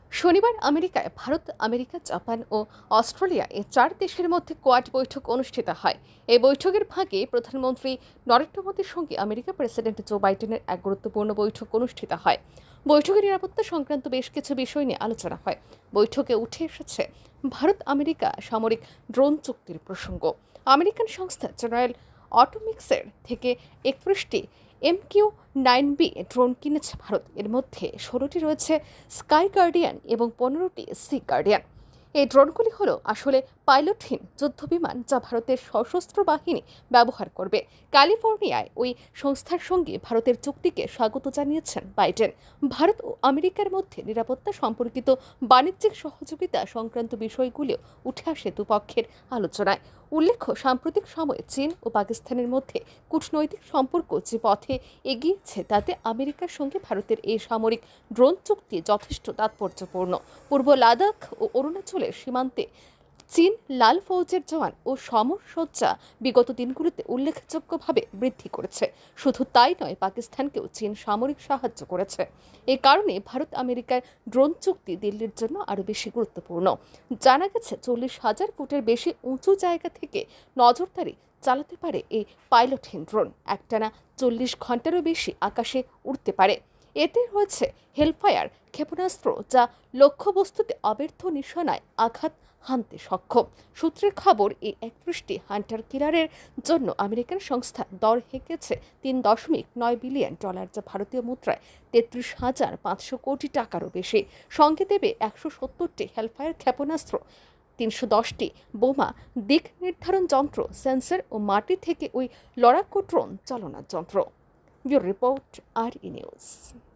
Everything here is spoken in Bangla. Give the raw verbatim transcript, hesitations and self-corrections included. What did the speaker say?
শনিবার আমেরিকায় ভারত, আমেরিকা, জাপান ও অস্ট্রেলিয়া এই চার দেশের মধ্যে কোয়াড বৈঠক অনুষ্ঠিত হয়। এই বৈঠকের ফাঁকে প্রধানমন্ত্রী নরেন্দ্র মোদীর সঙ্গে আমেরিকা প্রেসিডেন্ট জো বাইডেনের এক গুরুত্বপূর্ণ বৈঠক অনুষ্ঠিত হয়। বৈঠকে নিরাপত্তা সংক্রান্ত বেশ কিছু বিষয় নিয়ে আলোচনা হয়। বৈঠকে উঠে এসেছে ভারত আমেরিকা সামরিক ড্রোন চুক্তির প্রসঙ্গ। আমেরিকান সংস্থা জেনারেল অটোমিক্সের থেকে একত্রিশটি এমকিউ নাইন বি ড্রোন কিনেছে ভারত। এর মধ্যে ষোলোটি রয়েছে স্কাই গার্ডিয়ান এবং পনেরোটি সি গার্ডিয়ান। এই ড্রোনগুলি হলো আসলে পাইলটহীন যুদ্ধবিমান, যা ভারতের সশস্ত্র বাহিনী ব্যবহার করবে। ক্যালিফোর্নিয়ায় ওই সংস্থার সঙ্গে ভারতের চুক্তিকে স্বাগত জানিয়েছেন বাইডেন। ভারত ও আমেরিকার মধ্যে নিরাপত্তা সম্পর্কিত বাণিজ্যিক সহযোগিতা সংক্রান্ত বিষয়গুলিও উঠে আসে দুপক্ষের আলোচনায়। উল্লেখ্য, সাম্প্রতিক সময়ে চীন ও পাকিস্তানের মধ্যে কূটনৈতিক সম্পর্ক যে পথে এগিয়েছে তাতে আমেরিকার সঙ্গে ভারতের এই সামরিক ড্রোন চুক্তি যথেষ্ট তাৎপর্যপূর্ণ। পূর্ব লাদাখ ও অরুণাচলের সীমান্তে চীন লাল ফৌজের জওয়ান ও সমরসজ্জা বিগত দিনগুলোতে উল্লেখযোগ্যভাবে বৃদ্ধি করেছে। শুধু তাই নয়, পাকিস্তানকেও চীন সামরিক সাহায্য করেছে। এ কারণে ভারত আমেরিকার ড্রোন চুক্তি দিল্লির জন্য আরও বেশি গুরুত্বপূর্ণ। জানা গেছে, চল্লিশ হাজার ফুটের বেশি উঁচু জায়গা থেকে নজরদারি চালাতে পারে এই পাইলটহীন ড্রোন। একটানা চল্লিশ ঘন্টারও বেশি আকাশে উড়তে পারে। এতে রয়েছে হেলফায়ার ক্ষেপণাস্ত্র, যা লক্ষ্যবস্তুতে অব্যর্থ নিশানায় আঘাত হানতে সক্ষম। সূত্রের খবর, এই একত্রিশটি হান্টার কিলারের জন্য আমেরিকান সংস্থা দর হেঁকেছে তিন দশমিক নয় বিলিয়ন ডলার, যা ভারতীয় মুদ্রায় তেত্রিশ হাজার পাঁচশো কোটি টাকারও বেশি। সঙ্গে দেবে একশো সত্তরটি হেলফায়ার ক্ষেপণাস্ত্র, তিনশো দশটি বোমা দিক নির্ধারণ যন্ত্র, সেন্সর ও মাটি থেকে ওই লড়াকু ড্রোন চালনার যন্ত্র। ব্যুরো রিপোর্ট, আর ই নিউজ।